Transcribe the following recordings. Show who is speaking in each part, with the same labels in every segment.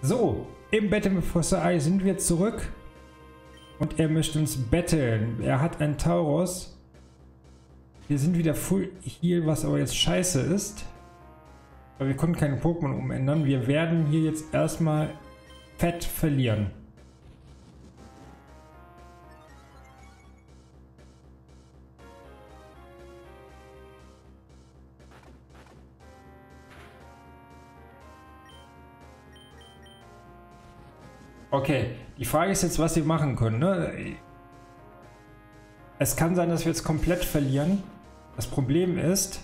Speaker 1: So, im Battle mit Professor Eye sind wir zurück. Und er möchte uns battlen. Er hat einen Tauros. Wir sind wieder Full Heal, was aber jetzt scheiße ist. Aber wir konnten keine Pokémon umändern. Wir werden hier jetzt erstmal fett verlieren. Okay, die Frage ist jetzt, was wir machen können. Ne? Es kann sein, dass wir jetzt komplett verlieren. Das Problem ist,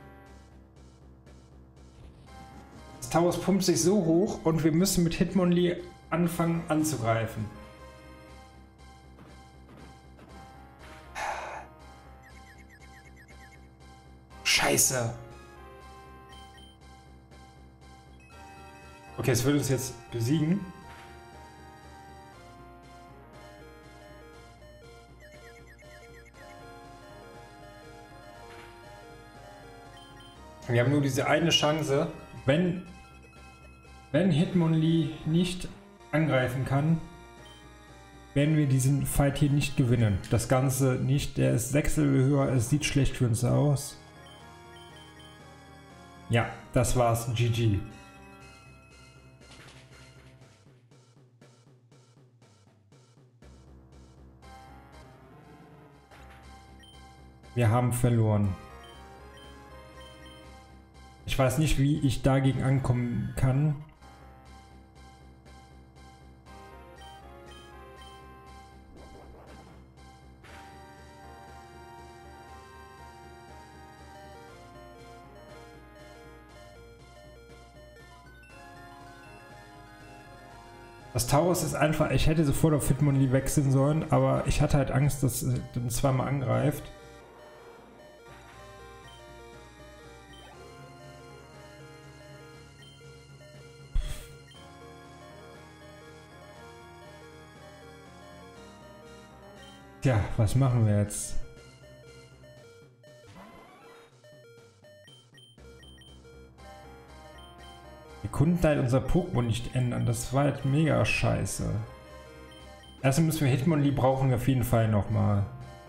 Speaker 1: das Tauros pumpt sich so hoch und wir müssen mit Hitmonlee anfangen anzugreifen. Scheiße. Okay, es wird uns jetzt besiegen. Wir haben nur diese eine Chance, wenn Hitmonlee nicht angreifen kann, werden wir diesen Fight hier nicht gewinnen. Das Ganze nicht, der ist 6 Level höher, es sieht schlecht für uns aus. Ja, das war's, GG. Wir haben verloren. Ich weiß nicht, wie ich dagegen ankommen kann. Das Tauros ist einfach, ich hätte sofort auf Hitmonlee wechseln sollen, aber ich hatte halt Angst, dass er dann zweimal angreift. Tja, was machen wir jetzt? Wir konnten halt unser Pokémon nicht ändern. Das war halt mega scheiße. Erstmal müssen wir Hitmonlee brauchen wir auf jeden Fall nochmal.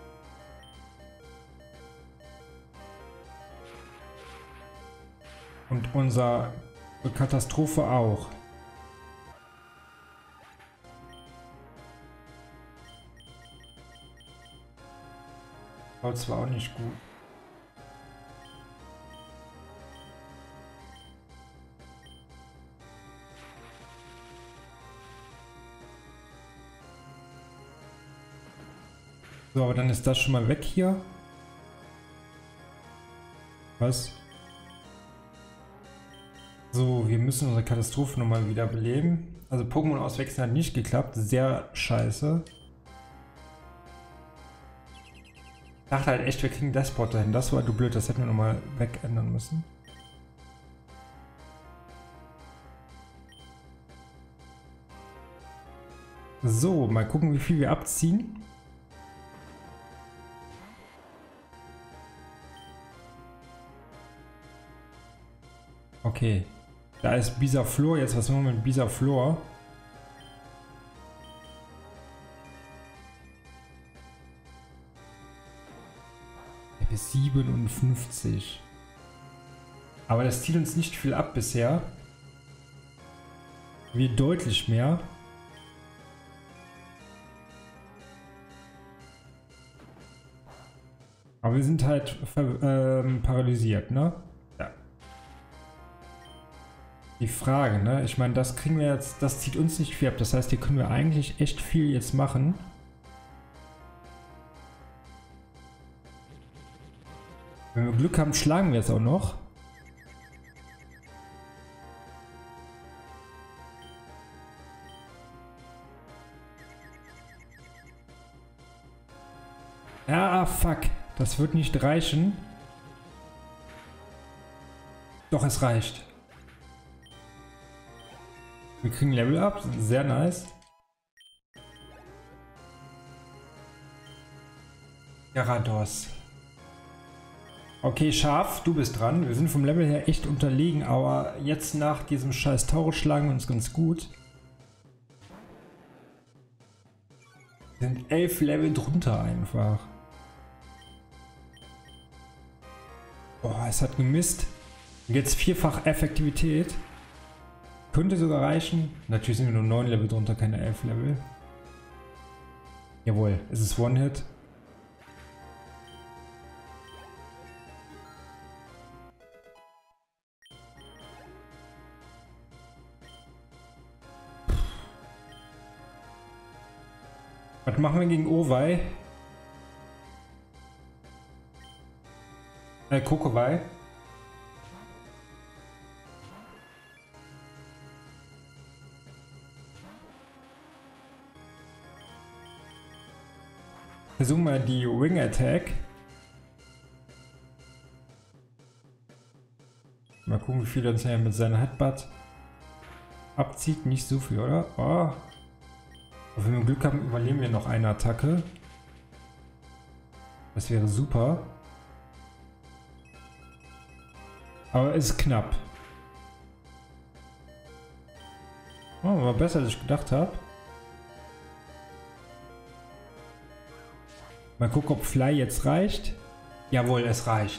Speaker 1: Und unsere Katastrophe auch. Das war auch nicht gut. So, aber dann ist das schon mal weg hier. Was? So, wir müssen unsere Katastrophe nochmal wieder beleben. Also Pokémon auswechseln hat nicht geklappt. Sehr scheiße. Ich dachte halt echt, wir kriegen Despot dahin. Das war du blöd, das hätten wir nochmal wegändern müssen. So, mal gucken, wie viel wir abziehen. Okay, da ist Bisaflor. Jetzt was machen wir mit Bisaflor? 57. Aber das zieht uns nicht viel ab bisher. Wir deutlich mehr. Aber wir sind halt paralysiert, ne? Ja. Die Frage, ne? Ich meine, das kriegen wir jetzt, das zieht uns nicht viel ab. Das heißt, hier können wir eigentlich echt viel jetzt machen. Wenn wir Glück haben, schlagen wir es auch noch. Ja, fuck. Das wird nicht reichen. Doch, es reicht. Wir kriegen Level Up. Sehr nice. Gyarados. Okay, Schaf, du bist dran. Wir sind vom Level her echt unterlegen, aber jetzt nach diesem scheiß Tauros schlagen wir uns ganz gut. Sind 11 Level drunter einfach. Boah, es hat gemisst. Jetzt vierfach Effektivität. Könnte sogar reichen. Natürlich sind wir nur 9 Level drunter, keine 11 Level. Jawohl, es ist One-Hit. Was machen wir gegen Owei? Kokowai. Versuchen wir die Wing Attack. Mal gucken, wie viel uns er mit seiner Headbutt abzieht. Nicht so viel, oder? Oh. Aber wenn wir Glück haben, überleben wir noch eine Attacke. Das wäre super. Aber es ist knapp. Oh, war besser, als ich gedacht habe. Mal gucken, ob Fly jetzt reicht. Jawohl, es reicht.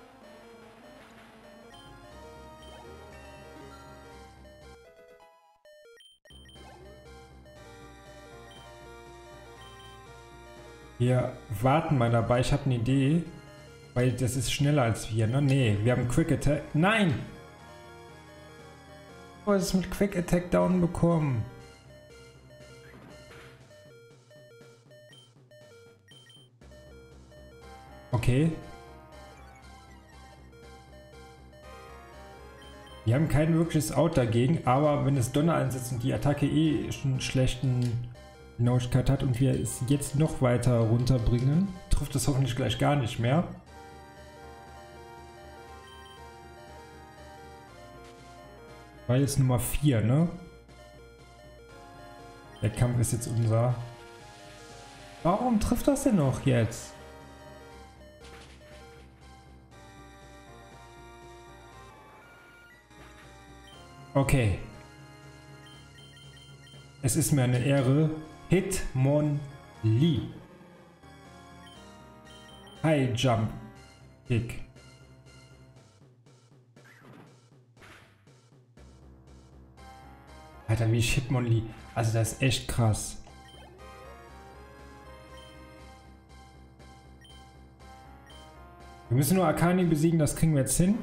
Speaker 1: Wir warten mal dabei. Ich habe eine Idee. Weil das ist schneller als wir, ne? Nee, wir haben Quick Attack. Nein! Oh, es ist mit Quick Attack down bekommen. Okay. Wir haben kein wirkliches Out dagegen, aber wenn es Donner einsetzt und die Attacke eh schon einen schlechten Genauigkeit hat und wir es jetzt noch weiter runterbringen, trifft es hoffentlich gleich gar nicht mehr. Weil jetzt Nummer 4, ne? Der Kampf ist jetzt unser. Warum trifft das denn noch jetzt? Okay. Es ist mir eine Ehre. Hitmonlee. High Jump Kick. Alter, wie Hitmonlee. Also das ist echt krass. Wir müssen nur Akani besiegen, das kriegen wir jetzt hin.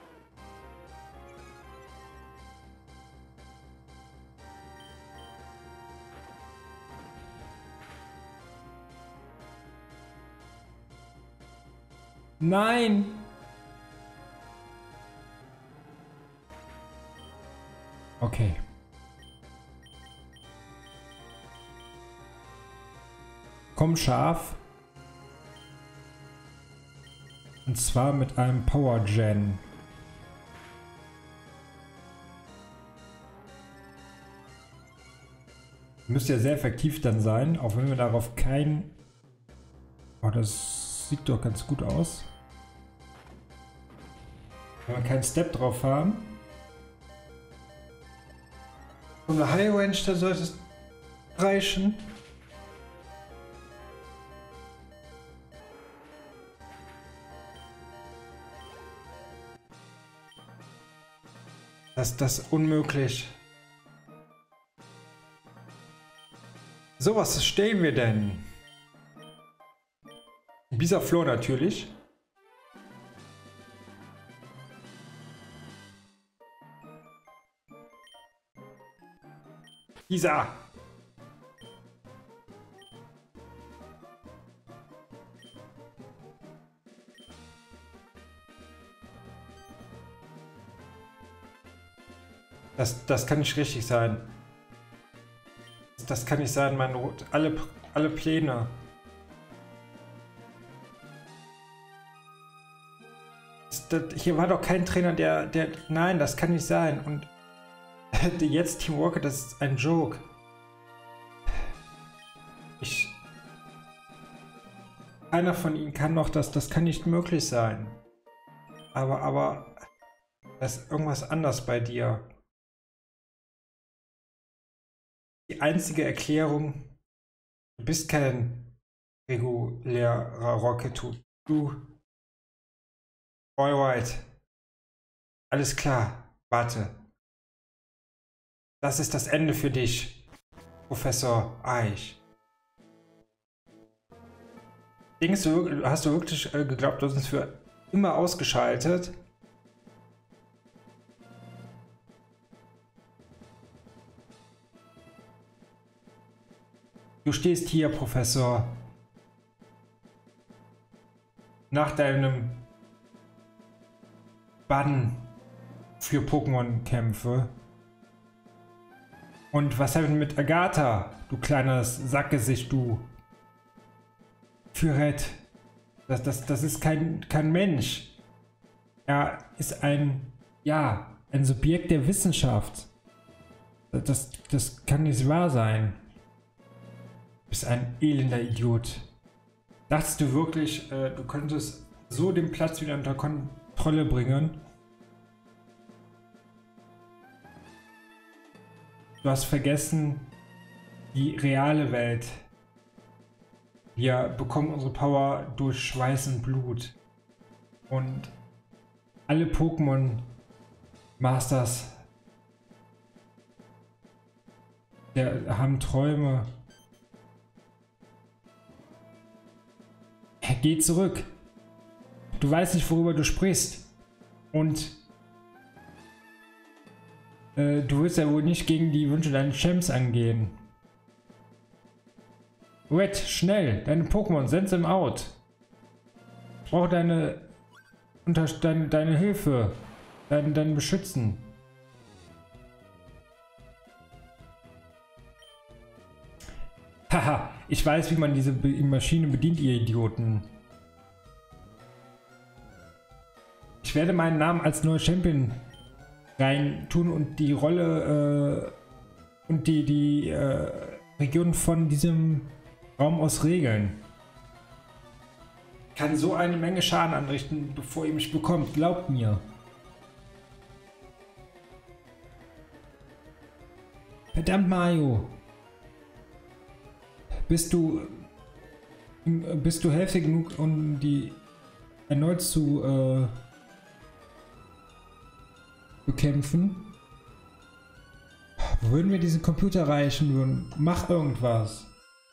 Speaker 1: Nein! Okay. Komm scharf. Und zwar mit einem Power Gen. Müsste ja sehr effektiv dann sein, auch wenn wir darauf kein... Oh, das sieht doch ganz gut aus. Wenn wir keinen Step drauf haben. Und eine High Range, da sollte es reichen. Das ist unmöglich. So, was stehen wir denn? Bisaflor natürlich. Isa. Das kann nicht richtig sein. Das kann nicht sein, alle Pläne. Hier war doch kein Trainer, der... Nein, das kann nicht sein. Und jetzt Team Rocket, das ist ein Joke. Einer von ihnen kann noch das kann nicht möglich sein. Aber da ist irgendwas anders bei dir. Die einzige Erklärung, Du bist kein regulärer Rocket. Du. Alright. Alles klar. Warte. Das ist das Ende für dich, Professor Eich. Hast du wirklich geglaubt, du hast uns für immer ausgeschaltet? Du stehst hier, Professor. Nach deinem Bann für Pokémon-Kämpfe. Und was haben wir mit Agatha, du kleines Sackgesicht, du? Füreth. Das ist kein Mensch. Er ist ein Subjekt der Wissenschaft. Das kann nicht wahr sein. Du bist ein elender Idiot. Dachtest du wirklich, du könntest so den Platz wieder unter Kontrolle bringen? Du hast vergessen, die reale Welt. Wir bekommen unsere Power durch Schweiß und Blut. Und alle Pokémon Masters haben Träume. Geh zurück. Du weißt nicht, worüber du sprichst. Und du willst ja wohl nicht gegen die Wünsche deines Champs angehen. Red, schnell! Deine Pokémon, send them out! Ich brauche deine Hilfe. Dein Beschützen. Haha, ich weiß, wie man diese Maschine bedient, ihr Idioten. Ich werde meinen Namen als neuer Champion rein tun und die Rolle und die Region von diesem Raum aus regeln. Kann so eine Menge Schaden anrichten, bevor ihr mich bekommt. Glaubt mir. Verdammt, Mario. Bist du heftig genug, um die erneut zu bekämpfen? Würden wir diesen Computer erreichen würden? Mach irgendwas.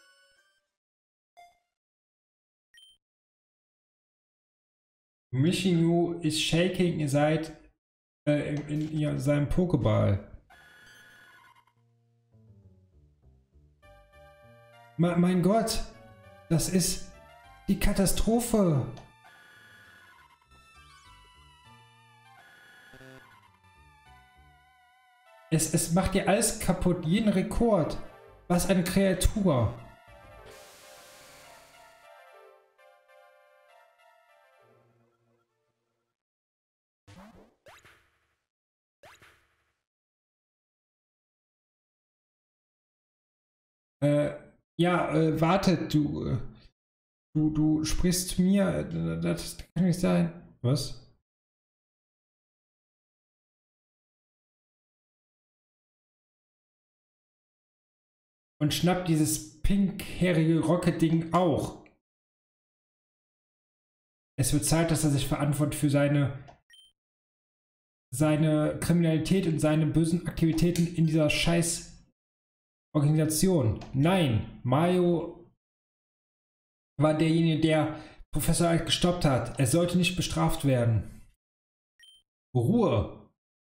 Speaker 1: Michimu is shaking, ihr seid in seinem Pokéball. Mein Gott, das ist die Katastrophe. Es macht dir alles kaputt, jeden Rekord. Was eine Kreatur. Wartet, du sprichst zu mir, das kann nicht sein. Was? Und schnappt dieses pinkhärige Rocket-Ding auch. Es wird Zeit, dass er sich verantwortet für seine Kriminalität und seine bösen aktivitäten in dieser scheiß Organisation. Nein, Mario war derjenige, der Professor Alt gestoppt hat. Er sollte nicht bestraft werden. Ruhe.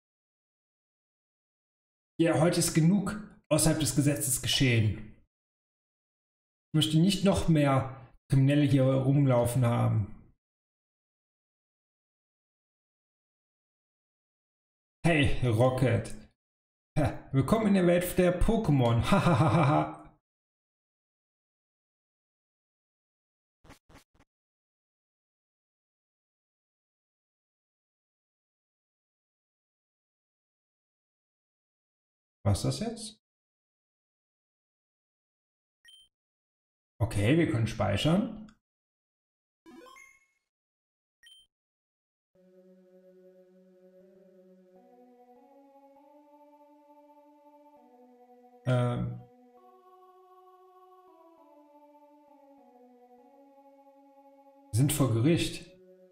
Speaker 1: Ja, heute ist genug außerhalb des Gesetzes geschehen. Ich möchte nicht noch mehr Kriminelle hier rumlaufen haben. Hey, Rocket. Willkommen in der Welt der Pokémon. Hahaha. Was ist das jetzt? Okay, wir können speichern. sind vor Gericht.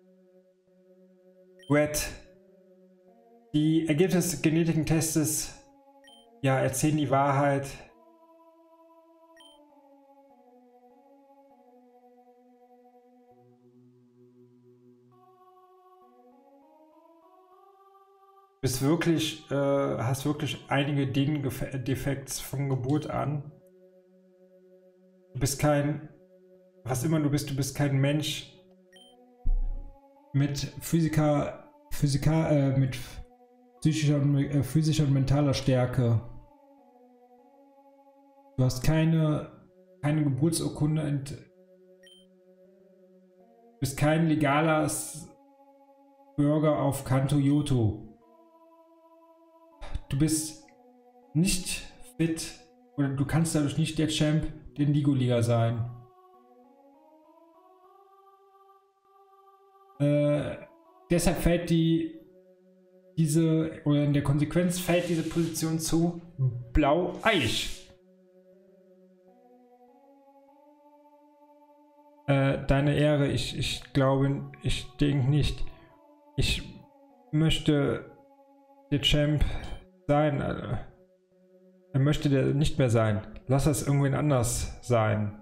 Speaker 1: Red. Die Ergebnisse des Genetiktestes, ja, erzählen die Wahrheit. Bist wirklich, hast wirklich einige Defekte von Geburt an. Du bist kein, was immer du bist kein Mensch mit mit physischer und mentaler Stärke. Du hast keine Geburtsurkunde und bist kein legaler Bürger auf Kanto Yoto. Du bist nicht fit oder du kannst dadurch nicht der Champ der Indigo-Liga sein. Deshalb fällt oder in der Konsequenz fällt diese Position zu Blau-Eich. Deine Ehre, ich glaube, ich denke nicht. Ich möchte der Champ sein. Er möchte der nicht mehr sein. Lass das irgendwen anders sein.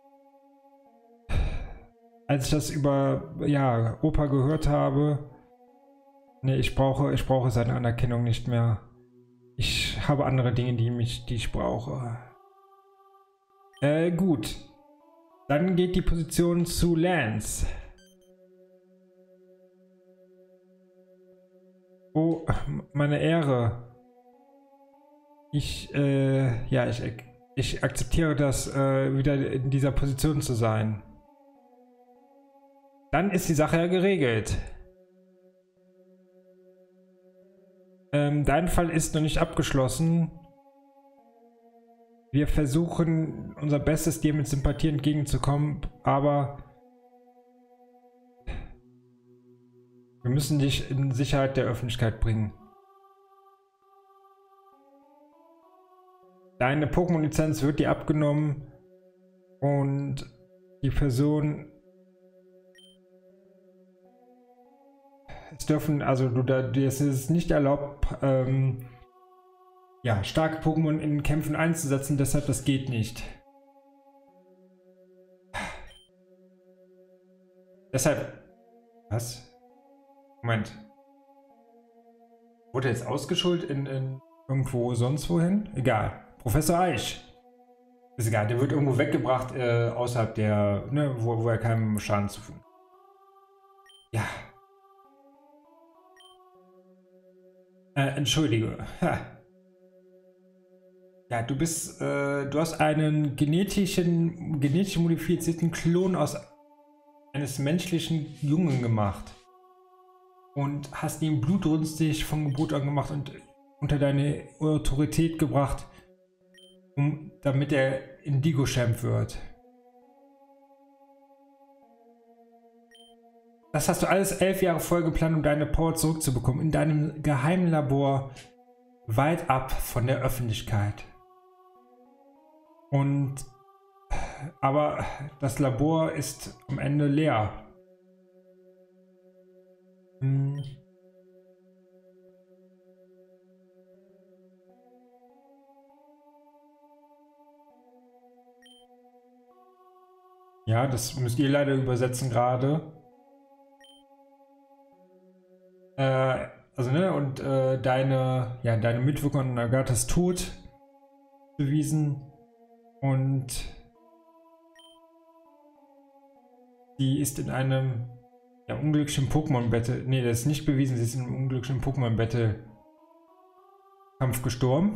Speaker 1: Als ich das über Opa gehört habe, nee, ich brauche seine Anerkennung nicht mehr. Ich habe andere Dinge, die ich brauche. Gut. Dann geht die Position zu Lance. Oh, meine Ehre. Ich akzeptiere das, wieder in dieser Position zu sein. Dann ist die Sache ja geregelt. Dein Fall ist noch nicht abgeschlossen. Wir versuchen unser Bestes, dir mit Sympathie entgegenzukommen, aber wir müssen dich in Sicherheit der Öffentlichkeit bringen. Deine Pokémon-Lizenz wird dir abgenommen und die Person... Es dürfen, also es ist nicht erlaubt, starke Pokémon in Kämpfen einzusetzen, deshalb das geht nicht. Deshalb... Was? Moment. Wurde er jetzt ausgeschult in irgendwo sonst wohin? Egal. Professor Eich. Ist egal, der wird irgendwo weggebracht, außerhalb der, ne, wo er keinem Schaden zufügt. Ja. Entschuldige. Ha. Ja, du hast einen genetisch modifizierten Klon eines menschlichen Jungen gemacht. Und hast ihn blutrünstig von Geburt an gemacht und unter deine Autorität gebracht, damit er Indigo-Champ wird. Das hast du alles 11 Jahre vorher geplant, um deine Power zurückzubekommen, in deinem geheimen Labor, weit ab von der Öffentlichkeit. Aber das Labor ist am Ende leer. Ja, das müsst ihr leider übersetzen gerade. Deine Mitwirkerin Nagatas Tod bewiesen und sie ist in einem unglücklichen Pokémon-Battle. Nee, das ist nicht bewiesen, sie ist in einem unglücklichen Pokémon-Battle-Kampf gestorben.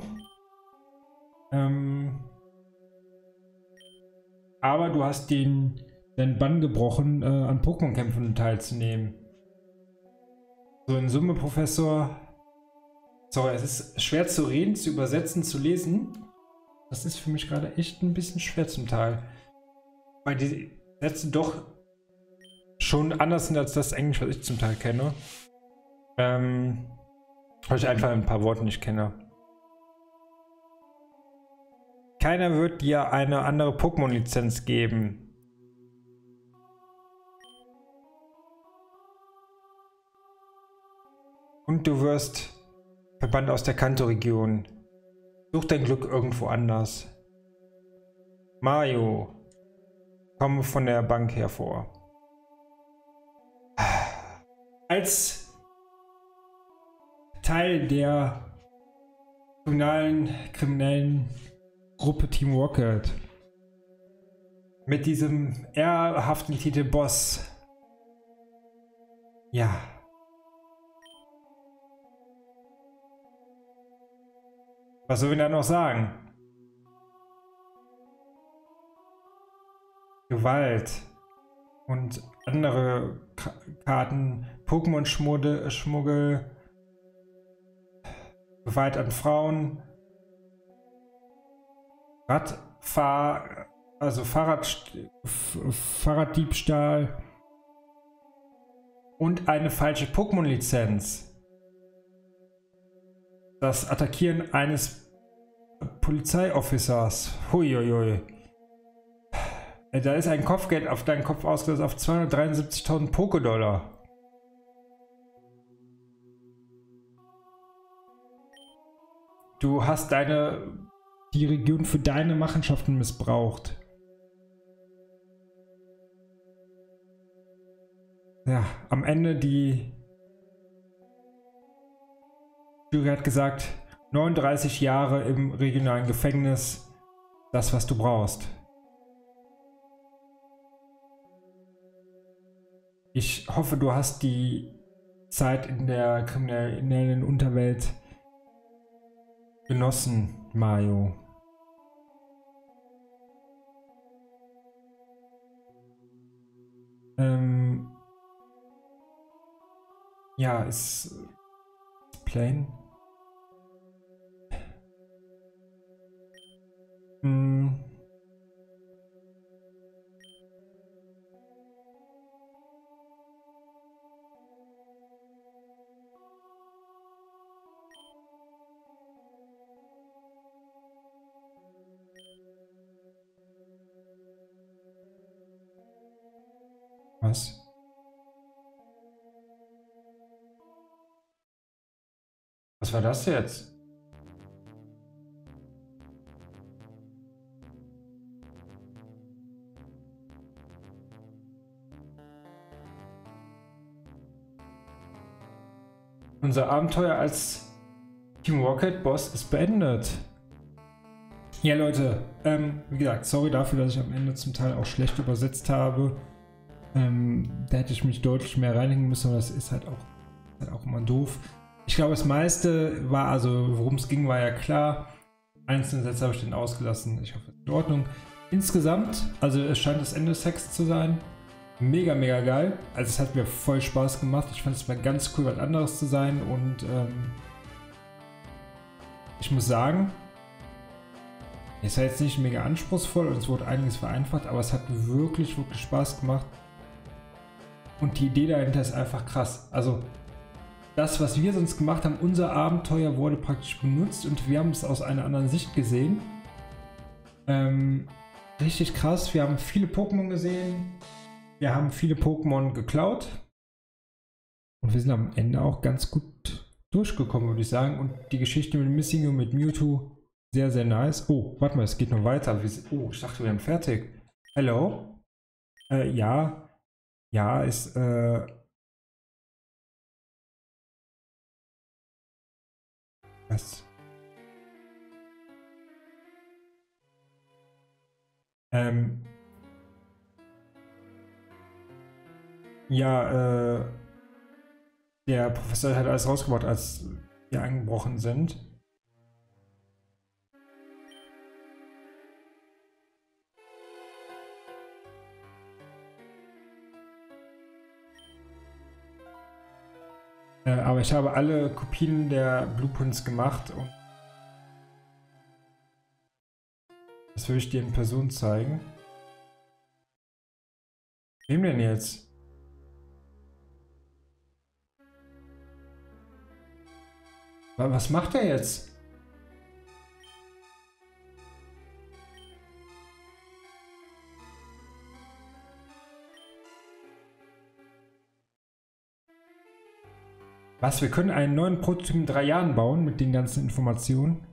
Speaker 1: Aber du hast deinen Bann gebrochen, an Pokémon-Kämpfen teilzunehmen. So, in Summe, Professor. Sorry, es ist schwer zu reden, zu übersetzen, zu lesen. Das ist für mich gerade echt ein bisschen schwer zum Teil. Weil die Sätze doch schon anders sind als das Englisch, was ich zum Teil kenne. Weil ich einfach ein paar Worte nicht kenne. Keiner wird dir eine andere Pokémon-Lizenz geben. Und du wirst verbannt aus der Kanto-Region. Such dein Glück irgendwo anders. Mario, komme von der Bank hervor. Als Teil der kriminellen Gruppe Team Rocket mit diesem ehrhaften Titel Boss. Ja. Was soll ich da noch sagen? Gewalt und andere Karten, Pokémon-Schmuggel, Gewalt an Frauen, Fahrraddiebstahl und eine falsche Pokémon-Lizenz. Das Attackieren eines Polizeiofficers. Huiuiui. Da ist ein Kopfgeld auf deinen Kopf ausgelöst auf 273.000 Pokédollar. Du hast die Region für deine Machenschaften missbraucht. Ja, am Ende die Jury hat gesagt, 39 Jahre im regionalen Gefängnis, das was du brauchst. Ich hoffe, du hast die Zeit in der kriminellen Unterwelt genossen, Mario. Ja, ist plain. Was? Was war das jetzt? Unser Abenteuer als Team Rocket Boss ist beendet. Ja, Leute, wie gesagt, sorry dafür, dass ich am Ende zum Teil auch schlecht übersetzt habe. Da hätte ich mich deutlich mehr reinigen müssen, aber das ist halt auch immer doof. Ich glaube, das meiste war, also worum es ging, war ja klar. Einzelne Sätze habe ich dann ausgelassen. Ich hoffe, es ist in Ordnung. Insgesamt, also es scheint das Ende des Texts zu sein. Mega, mega geil. Also es hat mir voll Spaß gemacht. Ich fand es mal ganz cool, was anderes zu sein. Und ich muss sagen, es war jetzt nicht mega anspruchsvoll und es wurde einiges vereinfacht, aber es hat wirklich, wirklich Spaß gemacht. Und die Idee dahinter ist einfach krass. Also das, was wir sonst gemacht haben, unser Abenteuer wurde praktisch benutzt und wir haben es aus einer anderen Sicht gesehen. Richtig krass. Wir haben viele Pokémon gesehen. Wir haben viele Pokémon geklaut. Und wir sind am Ende auch ganz gut durchgekommen, würde ich sagen. Und die Geschichte mit Missing und mit Mewtwo, sehr, sehr nice. Oh, warte mal, es geht noch weiter. Oh, ich dachte, wir haben fertig. Hello? Ja. Ja, ist, was? Ja, der Professor hat alles rausgebracht, als wir eingebrochen sind. Aber ich habe alle Kopien der Blueprints gemacht und das will ich dir in Person zeigen. Wem denn jetzt? Was macht er jetzt? Was? Wir können einen neuen Prototyp in 3 Jahren bauen mit den ganzen Informationen?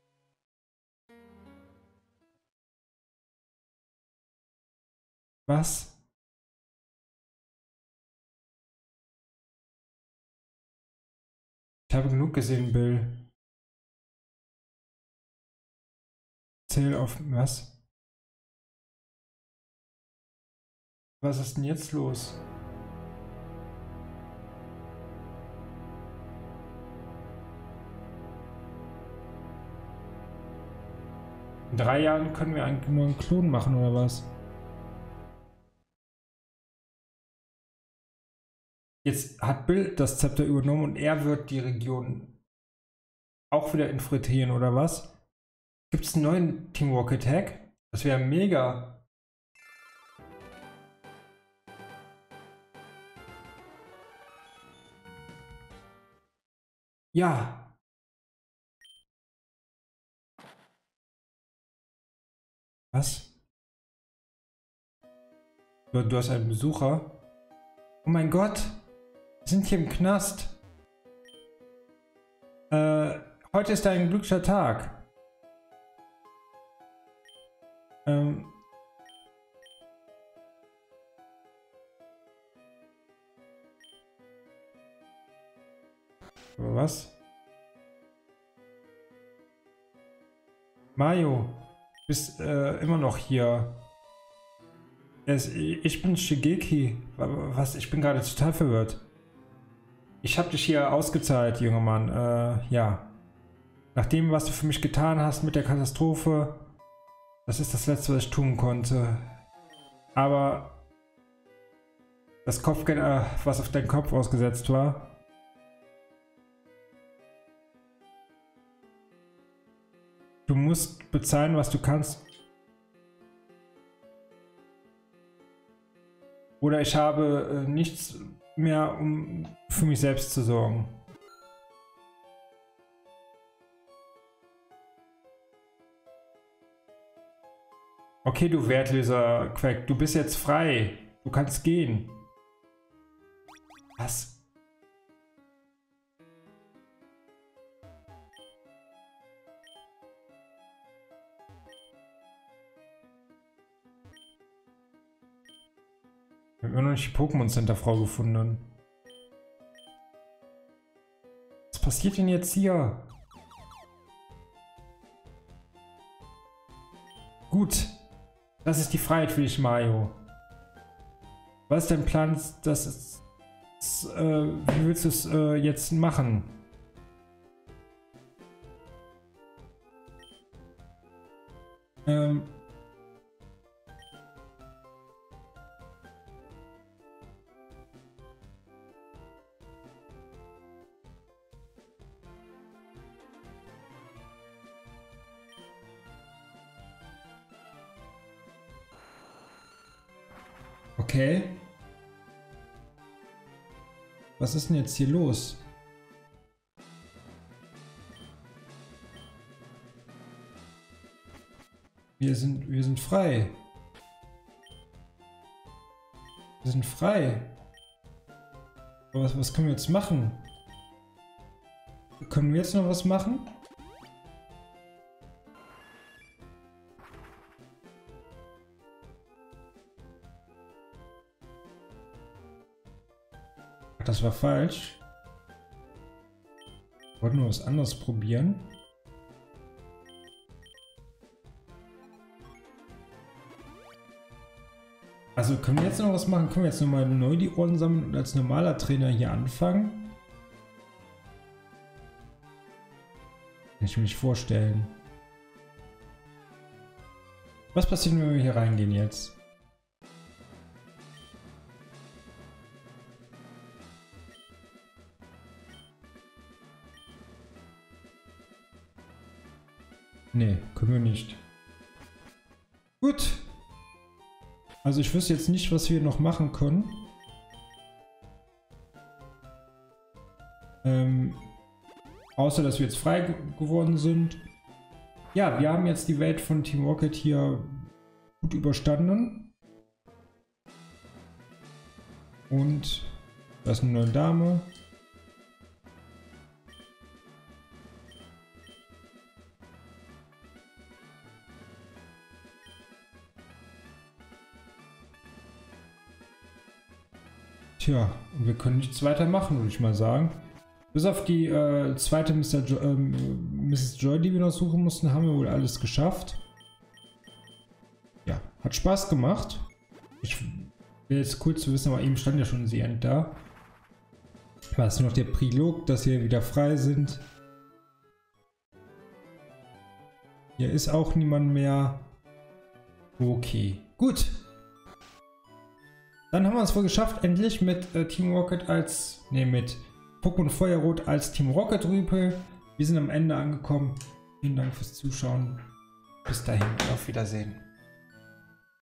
Speaker 1: Was? Ich habe genug gesehen, Bill. Zähl auf was? Was ist denn jetzt los? In 3 Jahren können wir einen neuen Klon machen, oder was? Jetzt hat Bill das Zepter übernommen und er wird die Region auch wieder infiltrieren, oder was? Gibt es einen neuen Team Rocket Hack? Das wäre mega. Ja. Was? Du hast einen Besucher? Oh mein Gott! Wir sind hier im Knast. Heute ist ein glücklicher Tag. Was? Mario, bist immer noch hier. Ich bin Shigeki. Was? Ich bin gerade total verwirrt. Ich habe dich hier ausgezahlt, junger Mann. Ja. Nach dem, was du für mich getan hast mit der Katastrophe, das ist das Letzte, was ich tun konnte. Aber das Kopfgeld, was auf deinen Kopf ausgesetzt war, du musst bezahlen, was du kannst. Oder ich habe nichts mehr, um für mich selbst zu sorgen. Okay, du wertloser Quack, du bist jetzt frei. Du kannst gehen. Was? Wir haben immer noch nicht die Pokémon Center Frau gefunden. Was passiert denn jetzt hier? Gut. Das ist die Freiheit für dich, Mario. Was ist dein Plan? Wie willst du es jetzt machen? Okay. Was ist denn jetzt hier los? Wir sind frei. Wir sind frei. Aber was können wir jetzt machen? Können wir jetzt noch was machen? Das war falsch. Ich wollte nur was anderes probieren. Also können wir jetzt noch was machen? Können wir jetzt nochmal neu die Orden sammeln und als normaler Trainer hier anfangen? Kann ich mir nicht vorstellen. Was passiert, wenn wir hier reingehen jetzt? Nee, können wir nicht. Gut. Also ich wüsste jetzt nicht, was wir noch machen können. Außer, dass wir jetzt frei geworden sind. Ja, wir haben jetzt die Welt von Team Rocket hier gut überstanden. Und da ist eine neue Dame. tja, wir können nichts weiter machen, würde ich mal sagen. Bis auf die zweite Mrs. Joy, die wir noch suchen mussten, haben wir wohl alles geschafft. Ja, hat Spaß gemacht. Ich will jetzt kurz zu wissen, aber eben stand ja schon The End da. War es nur noch der Prilog, dass wir wieder frei sind. Hier ist auch niemand mehr. Okay, gut. Dann haben wir es wohl geschafft, endlich mit Team Rocket als... Ne, mit Pokémon Feuerrot als Team Rocket Rüpel. Wir sind am Ende angekommen. Vielen Dank fürs Zuschauen. Bis dahin, auf Wiedersehen.